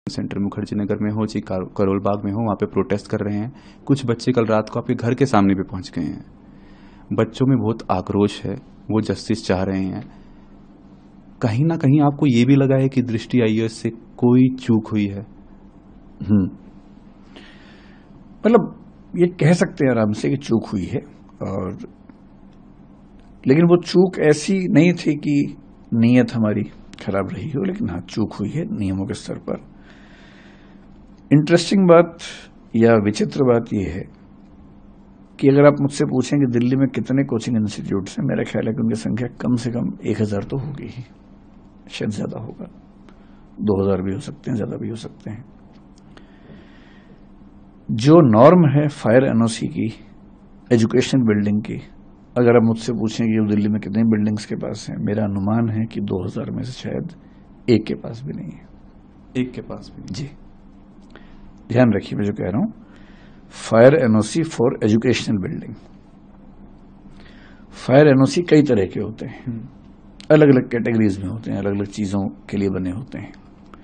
Centre Mukherjee Nagar में हो चाहे करोल बाग में हो, वहाँ पे प्रोटेस्ट कर रहे हैं। कुछ बच्चे कल रात को आपके घर के सामने भी पहुंच गए हैं। बच्चों में बहुत आक्रोश है, वो जस्टिस चाह रहे हैं। कहीं ना कहीं आपको ये भी लगा है कि दृष्टि आईएएस से कोई चूक हुई है? मतलब ये कह सकते हैं आराम से कि चूक हुई है, और लेकिन वो चूक ऐसी नहीं थी कि नीयत हमारी खराब रही हो, लेकिन हाँ चूक हुई है नियमों के स्तर पर। इंटरेस्टिंग बात या विचित्र बात यह है कि अगर आप मुझसे पूछें कि दिल्ली में कितने कोचिंग इंस्टीट्यूट्स हैं, मेरा ख्याल है कि उनकी संख्या कम से कम 1000 तो होगी ही, शायद ज्यादा होगा, 2000 भी हो सकते हैं, ज्यादा भी हो सकते हैं। जो नॉर्म है फायर एनओसी की, एजुकेशन बिल्डिंग की, अगर आप मुझसे पूछें कि दिल्ली में कितनी बिल्डिंग्स के पास हैं, मेरा अनुमान है कि 2000 में से शायद एक के पास भी नहीं है। एक के पास भी नहीं? जी, ध्यान रखिए मैं जो कह रहा हूं, fire NOC for educational building. Fire NOC कई तरह के होते हैं, अलग अलग कैटेगरीज में होते हैं, अलग अलग चीजों के लिए बने होते हैं।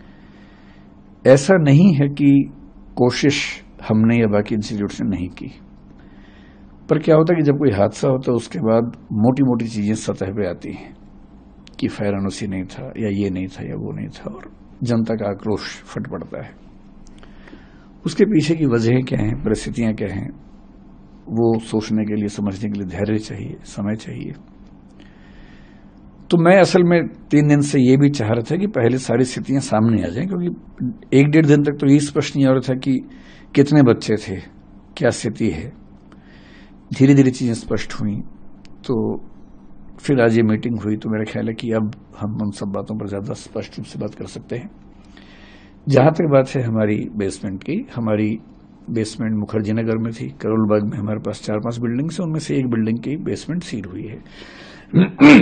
ऐसा नहीं है कि कोशिश हमने या बाकी इंस्टीट्यूट ने नहीं की, पर क्या होता है कि जब कोई हादसा होता है उसके बाद मोटी मोटी चीजें सतह पे आती हैं कि फायर एनओसी नहीं था, या ये नहीं था, या वो नहीं था, और जनता का आक्रोश फट पड़ता है। उसके पीछे की वजहें क्या हैं, परिस्थितियां क्या हैं, वो सोचने के लिए, समझने के लिए धैर्य चाहिए, समय चाहिए। तो मैं असल में 3 दिन से ये भी चाह रहा था कि पहले सारी स्थितियां सामने आ जाएं, क्योंकि 1-1.5 दिन तक तो ये स्पष्ट नहीं हो रहा था कि कितने बच्चे थे, क्या स्थिति है। धीरे धीरे चीजें स्पष्ट हुई, तो फिर आज ये मीटिंग हुई, तो मेरा ख्याल है कि अब हम उन सब बातों पर ज्यादा स्पष्ट रूप से बात कर सकते हैं। जहां तक बात है हमारी बेसमेंट की, हमारी बेसमेंट मुखर्जी नगर में थी। करोल बाग में हमारे पास 4-5 बिल्डिंग्स हैं, उनमें से एक बिल्डिंग की बेसमेंट सील हुई है।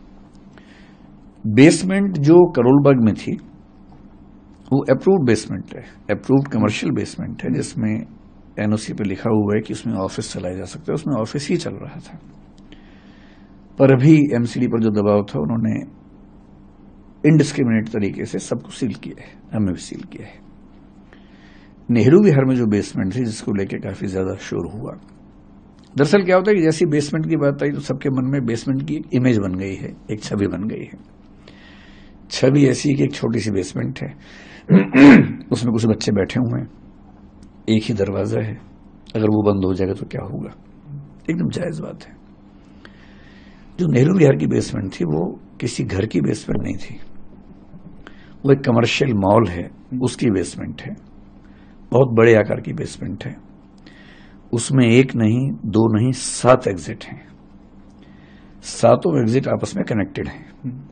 बेसमेंट जो करोल बाग में थी वो अप्रूव्ड बेसमेंट है, अप्रूव्ड कमर्शियल बेसमेंट है, जिसमें एनओसी पे लिखा हुआ है कि उसमें ऑफिस चलाया जा सकता है। उसमें ऑफिस ही चल रहा था, पर अभी एमसीडी पर जो दबाव था, उन्होंने इनडिस्क्रिमिनेट तरीके से सबको सील किया है, हमें भी सील किया है। नेहरू विहार में जो बेसमेंट थी, जिसको लेकर काफी ज्यादा शोर हुआ, दरअसल क्या होता है कि जैसी बेसमेंट की बात आई तो सबके मन में बेसमेंट की एक इमेज बन गई है, एक छवि बन गई है। छवि ऐसी कि एक छोटी सी बेसमेंट है, उसमें कुछ बच्चे बैठे हुए हैं, एक ही दरवाजा है, अगर वो बंद हो जाएगा तो क्या होगा। एकदम जायज बात है। जो नेहरू विहार की बेसमेंट थी वो किसी घर की बेसमेंट नहीं थी, वो एक कमर्शियल मॉल है, उसकी बेसमेंट है। बहुत बड़े आकार की बेसमेंट है, उसमें 1 नहीं 2 नहीं 7 एग्जिट हैं, 7 एग्जिट आपस में कनेक्टेड हैं।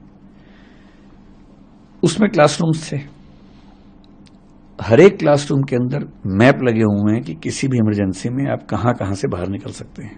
उसमें क्लासरूम्स थे, हर एक क्लासरूम के अंदर मैप लगे हुए हैं कि किसी भी इमरजेंसी में आप कहां कहां से बाहर निकल सकते हैं।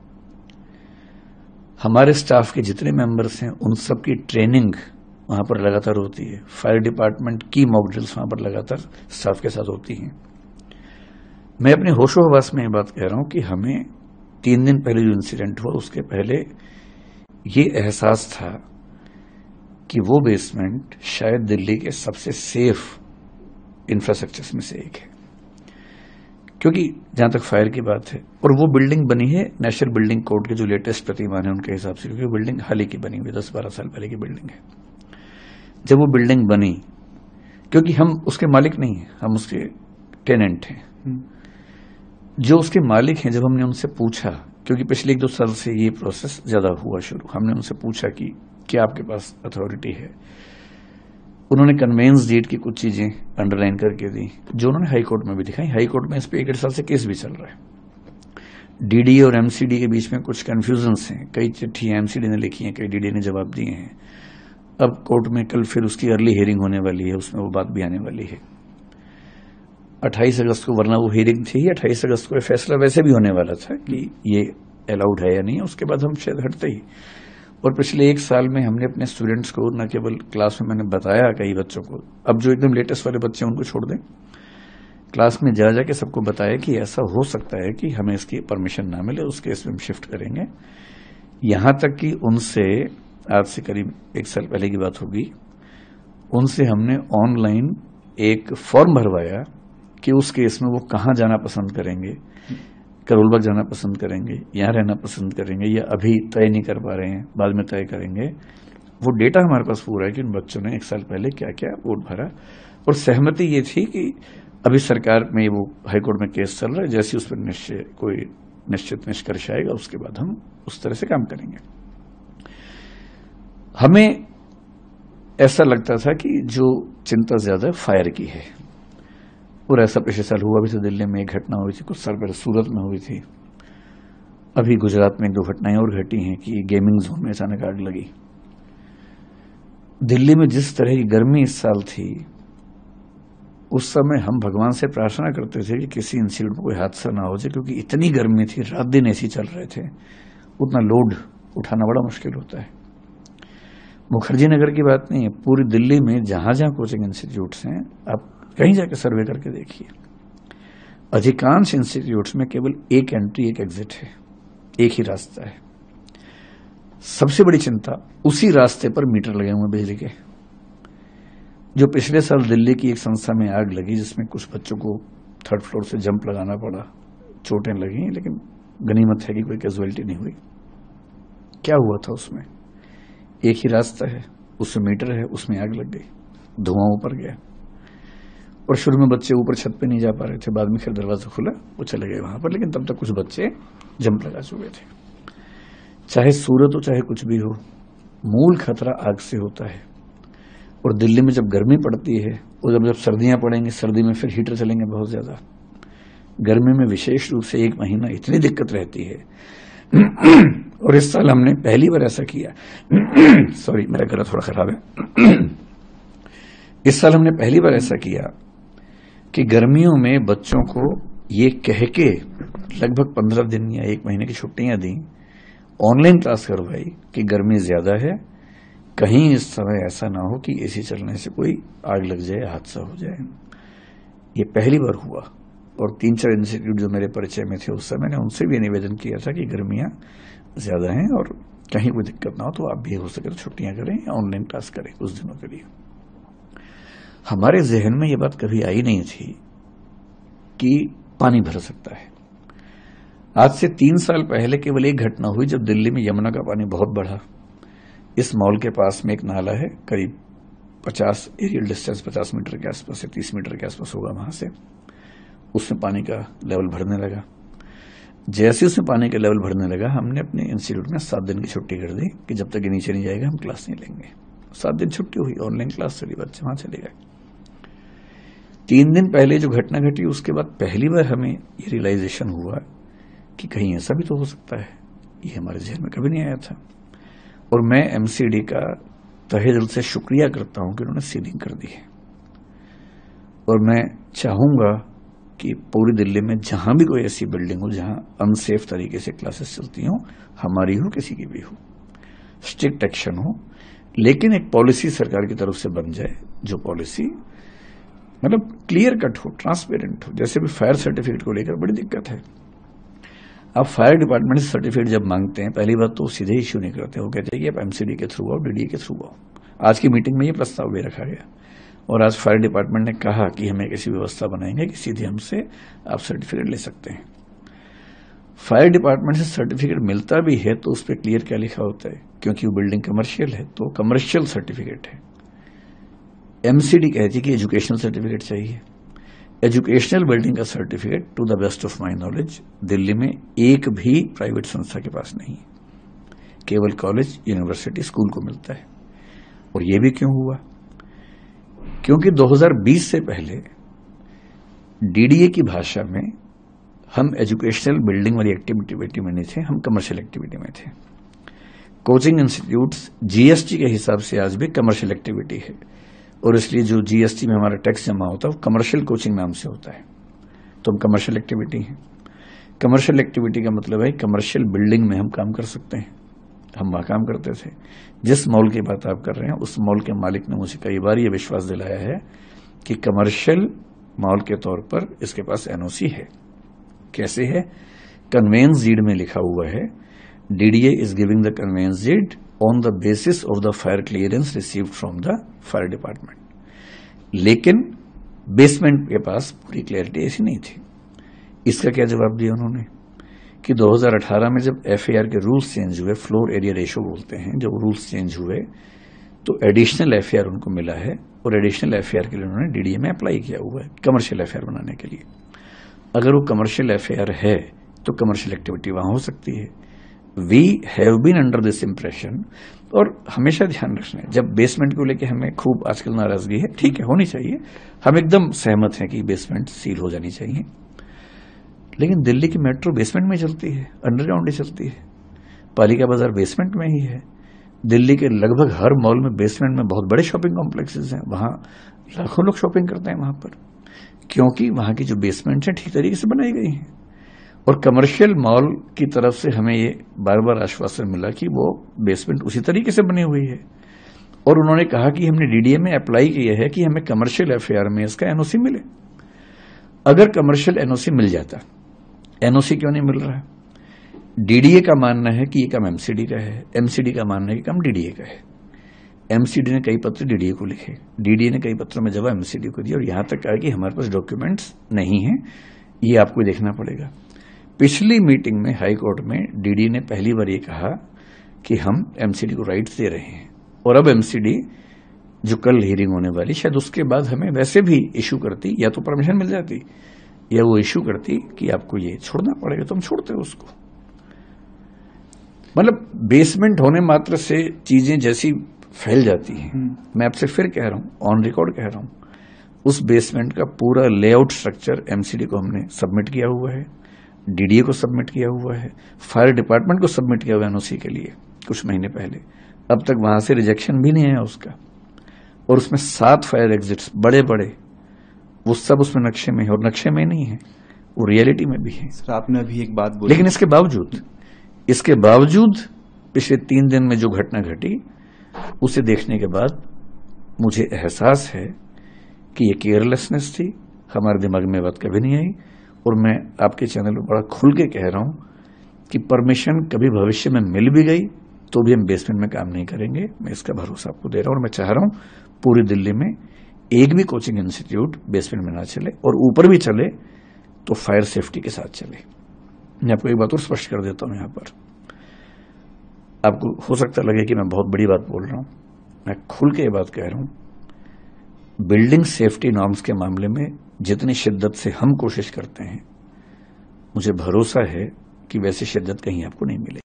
हमारे स्टाफ के जितने मेंबर्स हैं उन सब की ट्रेनिंग वहां पर लगातार होती है। फायर डिपार्टमेंट की मॉक ड्रिल्स वहां पर लगातार स्टाफ के साथ होती हैं। मैं अपने होशो हवास में ये बात कह रहा हूं कि हमें 3 दिन पहले जो इंसिडेंट हुआ, उसके पहले ये एहसास था कि वो बेसमेंट शायद दिल्ली के सबसे सेफ इंफ्रास्ट्रक्चर्स में से एक है, क्योंकि जहां तक फायर की बात है, और वो बिल्डिंग बनी है नेशनल बिल्डिंग कोड के जो लेटेस्ट प्रतिमान है उनके हिसाब से, क्योंकि वो बिल्डिंग हाल ही की बनी हुई, 10-12 साल पहले की बिल्डिंग है। जब वो बिल्डिंग बनी, क्योंकि हम उसके मालिक नहीं हैं, हम उसके टेनेंट हैं, जो उसके मालिक हैं, जब हमने उनसे पूछा, क्योंकि पिछले 1-2 साल से ये प्रोसेस ज्यादा हुआ शुरू, हमने उनसे पूछा कि क्या आपके पास अथॉरिटी है, उन्होंने कन्वेंस डीड की कुछ चीजें अंडरलाइन करके दी, जो उन्होंने हाई कोर्ट में भी दिखाई। हाई कोर्ट में इस पे 1-1.5 साल से केस भी चल रहा है। डीडी और एमसीडी के बीच में कुछ कंफ्यूजन्स हैं, कई चिट्ठियां एमसीडी ने लिखी हैं, कई डीडी ने जवाब दिए हैं। अब कोर्ट में कल फिर उसकी अर्ली हियरिंग होने वाली है, उसमें वो बात भी आने वाली है 28 अगस्त को, वरना वो हियरिंग थी 28 अगस्त को, फैसला वैसे भी होने वाला था कि ये अलाउड है या नहीं, उसके बाद हम शायद हटते ही। और पिछले 1 साल में हमने अपने स्टूडेंट्स को, न केवल क्लास में मैंने बताया कई बच्चों को, अब जो एकदम लेटेस्ट वाले बच्चे हैं उनको छोड़ दें, क्लास में जा जाके सबको बताया कि ऐसा हो सकता है कि हमें इसकी परमिशन ना मिले, उस केस में हम शिफ्ट करेंगे। यहां तक कि उनसे, आज से करीब 1 साल पहले की बात होगी, उनसे हमने ऑनलाइन एक फॉर्म भरवाया कि उस केस में वो कहाँ जाना पसंद करेंगे, करोलबाग जाना पसंद करेंगे, यहाँ रहना पसंद करेंगे, या अभी तय नहीं कर पा रहे हैं, बाद में तय करेंगे। वो डेटा हमारे पास पूरा है कि उन बच्चों ने 1 साल पहले क्या क्या वोट भरा। और सहमति ये थी कि अभी सरकार में वो हाईकोर्ट में केस चल रहा है, जैसे उस पर कोई निश्चित निष्कर्ष आएगा उसके बाद हम उस तरह से काम करेंगे। हमें ऐसा लगता था कि जो चिंता ज्यादा फायर की है, और ऐसा पिछले साल हुआ भी था। दिल्ली में एक घटना हुई थी, कुछ साल पहले सूरत में हुई थी, अभी गुजरात में 2 घटनाएं और घटी हैं कि गेमिंग जोन में अचानक आग लगी। दिल्ली में जिस तरह की गर्मी इस साल थी, उस समय हम भगवान से प्रार्थना करते थे कि किसी इंसिडेंट में कोई हादसा ना हो जाए, क्योंकि इतनी गर्मी थी, रात दिन एसी चल रहे थे, उतना लोड उठाना बड़ा मुश्किल होता है। मुखर्जी नगर की बात नहीं है, पूरी दिल्ली में जहां जहां कोचिंग इंस्टीट्यूट्स हैं, आप कहीं जाकर सर्वे करके देखिए, अधिकांश इंस्टीट्यूट्स में केवल एक एंट्री एक एग्जिट है, एक ही रास्ता है। सबसे बड़ी चिंता, उसी रास्ते पर मीटर लगे हुए बिजली के। जो पिछले साल दिल्ली की एक संस्था में आग लगी जिसमें कुछ बच्चों को 3rd फ्लोर से जंप लगाना पड़ा, चोटें लगी, लेकिन गनीमत है कि कोई कैजुअलिटी नहीं हुई। क्या हुआ था उसमें? एक ही रास्ता है, उसमें मीटर है, उसमें आग लग गई, धुआं ऊपर गया। और शुरू में बच्चे ऊपर छत पे नहीं जा पा रहे थे, बाद में फिर दरवाजा खुला, वो चले गए वहां पर, लेकिन तब तक कुछ बच्चे जंप लगा चुके थे। चाहे सूरत हो चाहे कुछ भी हो, मूल खतरा आग से होता है। और दिल्ली में जब गर्मी पड़ती है, और जब सर्दियां पड़ेंगी, सर्दी में फिर हीटर चलेंगे बहुत ज्यादा, गर्मी में विशेष रूप से 1 महीना इतनी दिक्कत रहती है। और इस साल हमने पहली बार ऐसा किया सॉरी, मेरा गला थोड़ा खराब है। इस साल हमने पहली बार ऐसा किया कि गर्मियों में बच्चों को ये कह के लगभग 15 दिन या 1 महीने की छुट्टियां दी, ऑनलाइन क्लास करवाई कि गर्मी ज्यादा है, कहीं इस समय ऐसा ना हो कि एसी चलने से कोई आग लग जाए, हादसा हो जाए। ये पहली बार हुआ। और 3-4 इंस्टीट्यूट जो मेरे परिचय में थे उस समय, मैंने उनसे भी निवेदन किया था कि गर्मियां ज्यादा हैं और कहीं कोई दिक्कत ना हो तो आप भी हो सके तो छुट्टियां करें या ऑनलाइन क्लास करें कुछ दिनों के लिए। हमारे जहन में ये बात कभी आई नहीं थी कि पानी भर सकता है। आज से 3 साल पहले केवल एक घटना हुई जब दिल्ली में यमुना का पानी बहुत बढ़ा। इस मॉल के पास में एक नाला है, करीब 50 एरियल डिस्टेंस 50 मीटर के आसपास से 30 मीटर के आसपास होगा वहां से, उसमें पानी का लेवल भरने लगा। जैसे उसमें पानी का लेवल भरने लगा, हमने अपने इंस्टीट्यूट में 7 दिन की छुट्टी कर दी कि जब तक ये नीचे नहीं जाएगा हम क्लास नहीं लेंगे। 7 दिन छुट्टी हुई, ऑनलाइन क्लास चली, बच्चे वहां चले गए। 3 दिन पहले जो घटना घटी, उसके बाद पहली बार हमें ये रियलाइजेशन हुआ कि कहीं ऐसा भी तो हो सकता है। ये हमारे जहन में कभी नहीं आया था। और मैं एमसीडी का तहे दिल से शुक्रिया करता हूं कि उन्होंने सीलिंग कर दी है। और मैं चाहूंगा कि पूरी दिल्ली में जहां भी कोई ऐसी बिल्डिंग हो जहां अनसेफ तरीके से क्लासेस चलती हों, हमारी हो किसी की भी हो, स्ट्रिक्ट एक्शन हो, लेकिन एक पॉलिसी सरकार की तरफ से बन जाए, जो पॉलिसी मतलब क्लियर कट हो, ट्रांसपेरेंट हो। जैसे भी फायर सर्टिफिकेट को लेकर बड़ी दिक्कत है। आप फायर डिपार्टमेंट से सर्टिफिकेट जब मांगते हैं, पहली बात तो सीधे इश्यू नहीं करते, वो कहते हैं कि आप एमसीडी के थ्रू आओ, डीडीए के थ्रू आओ। आज की मीटिंग में ये प्रस्ताव भी रखा गया और आज फायर डिपार्टमेंट ने कहा कि हम एक ऐसी व्यवस्था बनाएंगे कि सीधे हमसे आप सर्टिफिकेट ले सकते हैं। फायर डिपार्टमेंट से सर्टिफिकेट मिलता भी है तो उस पर क्लियर क्या लिखा होता है, क्योंकि वो बिल्डिंग कमर्शियल है तो कमर्शियल सर्टिफिकेट है। एमसीडी कहती है कि एजुकेशनल सर्टिफिकेट चाहिए। एजुकेशनल बिल्डिंग का certificate to the best of my knowledge Delhi में एक भी प्राइवेट संस्था के पास नहीं है, केवल कॉलेज, यूनिवर्सिटी, स्कूल को मिलता है। और यह भी क्यों हुआ? क्योंकि 2020 से पहले डीडीए की भाषा में हम एजुकेशनल बिल्डिंग वाली एक्टिविटी में नहीं थे, हम कमर्शियल एक्टिविटी में थे। कोचिंग इंस्टीट्यूट्स जीएसटी के हिसाब से आज भी कमर्शियल एक्टिविटी है और इसलिए जो जीएसटी में हमारा टैक्स जमा होता है वो कमर्शियल कोचिंग नाम से होता है, तो हम कमर्शियल एक्टिविटी हैं। कमर्शियल एक्टिविटी का मतलब है कमर्शियल बिल्डिंग में हम काम कर सकते हैं। हम वहां काम करते थे। जिस मॉल की बात आप कर रहे हैं उस मॉल के मालिक ने मुझे कई बार यह विश्वास दिलाया है कि कमर्शियल मॉल के तौर पर इसके पास एनओसी है। कैसे है? कन्वेंस डीड में लिखा हुआ है, DDA is giving the conveyance deed on the basis of the fire clearance received from the fire department। लेकिन बेसमेंट के पास पूरी क्लैरिटी ऐसी नहीं थी। इसका क्या जवाब दिया उन्होंने कि 2018 में जब एफएआर के रूल्स चेंज हुए, फ्लोर एरिया रेशो बोलते हैं, जब रूल्स चेंज हुए तो एडिशनल एफएआर उनको मिला है और एडिशनल एफएआर के लिए उन्होंने डीडीए में अप्लाई किया हुआ है कमर्शियल एफएआर बनाने के लिए। अगर वो कमर्शियल एफएआर है तो कमर्शियल एक्टिविटी वहां हो सकती है। We have been under this impression, और हमेशा ध्यान रखना है जब बेसमेंट को लेके हमें खूब आजकल नाराजगी है, ठीक है होनी चाहिए, हम एकदम सहमत हैं कि बेसमेंट सील हो जानी चाहिए, लेकिन दिल्ली की मेट्रो बेसमेंट में चलती है, अंडरग्राउंड ही चलती है, पालिका बाजार बेसमेंट में ही है, दिल्ली के लगभग हर मॉल में बेसमेंट में बहुत बड़े शॉपिंग कॉम्प्लेक्सेस हैं, वहां लाखों लोग शॉपिंग करते हैं वहां पर, क्योंकि वहां की जो बेसमेंट है ठीक तरीके से बनाई गई हैं। और कमर्शियल मॉल की तरफ से हमें ये बार बार आश्वासन मिला कि वो बेसमेंट उसी तरीके से बनी हुई है, और उन्होंने कहा कि हमने डीडीए में अप्लाई किया है कि हमें कमर्शियल एफएआर में इसका एनओसी मिले। अगर कमर्शियल एनओसी मिल जाता, एनओसी क्यों नहीं मिल रहा है? डीडीए का मानना है कि ये काम एमसीडी का है, एमसीडी का मानना है कि काम डीडीए का है। एमसीडी ने कई पत्र डीडीए को लिखे, डीडीए ने कई पत्रों में जवाब एमसीडी को दिया, और यहां तक कहा कि हमारे पास डॉक्यूमेंट्स नहीं है, ये आपको देखना पड़ेगा। पिछली मीटिंग में हाई कोर्ट में डीडीए ने पहली बार ये कहा कि हम एमसीडी को राइट्स दे रहे हैं, और अब एमसीडी जो कल हियरिंग होने वाली, शायद उसके बाद हमें वैसे भी इशू करती, या तो परमिशन मिल जाती या वो इशू करती कि आपको ये छोड़ना पड़ेगा, तो हम छोड़ते उसको। मतलब बेसमेंट होने मात्र से चीजें जैसी फैल जाती हैं। मैं आपसे फिर कह रहा हूं, ऑन रिकॉर्ड कह रहा हूं, उस बेसमेंट का पूरा लेआउट स्ट्रक्चर एमसीडी को हमने सबमिट किया हुआ है, डीडीए को सबमिट किया हुआ है, फायर डिपार्टमेंट को सबमिट किया हुआ है एनओसी के लिए कुछ महीने पहले। अब तक वहां से रिजेक्शन भी नहीं आया उसका, और उसमें 7 फायर एग्जिट्स बड़े बड़े, वो सब उसमें नक्शे में है, और नक्शे में नहीं है, वो रियलिटी में भी है। सर आपने अभी एक बात बोली, लेकिन इसके बावजूद पिछले 3 दिन में जो घटना घटी, उसे देखने के बाद मुझे एहसास है कि ये केयरलेसनेस थी, हमारे दिमाग में बात कभी नहीं आई। और मैं आपके चैनल पर बड़ा खुल के कह रहा हूं कि परमिशन कभी भविष्य में मिल भी गई तो भी हम बेसमेंट में काम नहीं करेंगे, मैं इसका भरोसा आपको दे रहा हूं। और मैं चाह रहा हूं पूरी दिल्ली में एक भी कोचिंग इंस्टीट्यूट बेसमेंट में ना चले, और ऊपर भी चले तो फायर सेफ्टी के साथ चले। मैं आपको एक बात और स्पष्ट कर देता हूं, यहां पर आपको हो सकता लगे कि मैं बहुत बड़ी बात बोल रहा हूं, मैं खुल के ये बात कह रहा हूं, बिल्डिंग सेफ्टी नॉर्म्स के मामले में जितनी शिद्दत से हम कोशिश करते हैं, मुझे भरोसा है कि वैसी शिद्दत कहीं आपको नहीं मिलेगी।